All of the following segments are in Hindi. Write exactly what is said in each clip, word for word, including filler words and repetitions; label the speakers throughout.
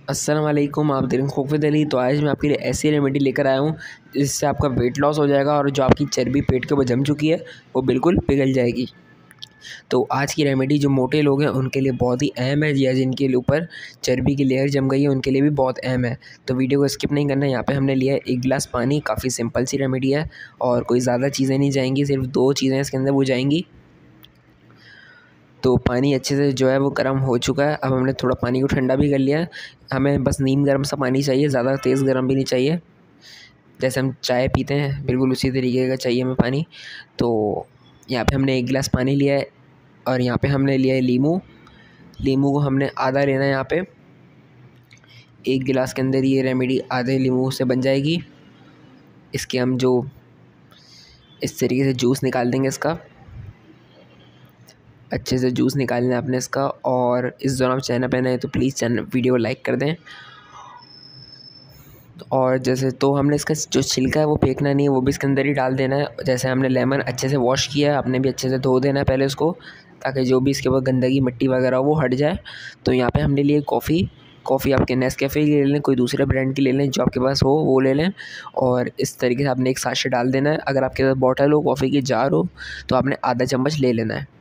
Speaker 1: अस्सलाम वालेकुम, आप देख रहे हैं खौफ अली। तो आज मैं आपके लिए ऐसी रेमेडी लेकर आया हूँ जिससे आपका वेट लॉस हो जाएगा और जो आपकी चर्बी पेट के ऊपर जम चुकी है वो बिल्कुल पिघल जाएगी। तो आज की रेमेडी जो मोटे लोग हैं उनके लिए बहुत ही अहम है, या जिनके ऊपर चर्बी की लेयर जम गई है उनके लिए भी बहुत अहम है। तो वीडियो को स्किप नहीं करना है। यहाँ पे हमने लिया है एक गिलास पानी। काफ़ी सिंपल सी रेमेडी है और कोई ज़्यादा चीज़ें नहीं जाएंगी, सिर्फ दो चीज़ें इसके अंदर वो जाएंगी। तो पानी अच्छे से जो है वो गर्म हो चुका है। अब हमने थोड़ा पानी को ठंडा भी कर लिया है। हमें बस नीम गर्म सा पानी चाहिए, ज़्यादा तेज़ गर्म भी नहीं चाहिए। जैसे हम चाय पीते हैं बिल्कुल उसी तरीके का चाहिए हमें पानी। तो यहाँ पे हमने एक गिलास पानी लिया है और यहाँ पे हमने लिया है लीमू। लीमू को हमने आधा लेना है। यहाँ पे एक गिलास के अंदर ये रेमेडी आधे लीमू से बन जाएगी। इसके हम जो इस तरीके से जूस निकाल देंगे इसका। अच्छे से जूस निकालना है आपने इसका। और इस दौरान आप चैनल पे नए तो प्लीज़ चैनल वीडियो को लाइक कर दें। और जैसे तो हमने इसका जो छिलका है वो फेंकना नहीं है, वो भी इसके अंदर ही डाल देना है। जैसे हमने लेमन अच्छे से वॉश किया है, आपने भी अच्छे से धो देना है पहले उसको, ताकि जो भी इसके ऊपर गंदगी मिट्टी वगैरह वो हट जाए। तो यहाँ पे हमने लिए कॉफ़ी। कॉफ़ी आपके नेस्कैफ़े की ले लें, कोई दूसरे ब्रांड की ले लें, जो आपके पास हो वो ले लें। और इस तरीके से आपने एक साशे डाल देना है। अगर आपके पास बॉटल हो, कॉफ़ी की जार हो, तो आपने आधा चम्मच ले लेना है।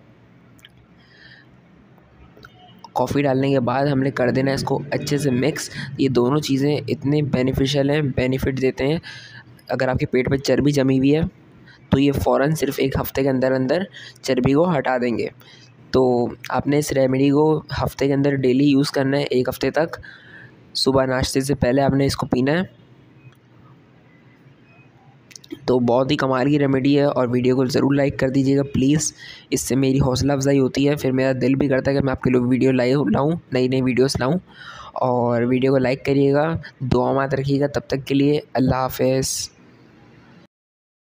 Speaker 1: कॉफ़ी डालने के बाद हमने कर देना है इसको अच्छे से मिक्स। ये दोनों चीज़ें इतने बेनिफिशियल हैं, बेनिफिट देते हैं। अगर आपके पेट पे चर्बी जमी हुई है तो ये फ़ौरन सिर्फ एक हफ़्ते के अंदर अंदर चर्बी को हटा देंगे। तो आपने इस रेमेडी को हफ़्ते के अंदर डेली यूज़ करना है, एक हफ़्ते तक। सुबह नाश्ते से पहले आपने इसको पीना है। तो बहुत ही कमाल की रेमेडी है और वीडियो को ज़रूर लाइक कर दीजिएगा प्लीज़। इससे मेरी हौसला अफजाई होती है, फिर मेरा दिल भी करता है कि मैं आपके लिए वीडियो लाए लाऊँ, नई नई वीडियोस लाऊँ। और वीडियो को लाइक करिएगा, दुआ मत रखिएगा। तब तक के लिए अल्लाह हाफ़िज़।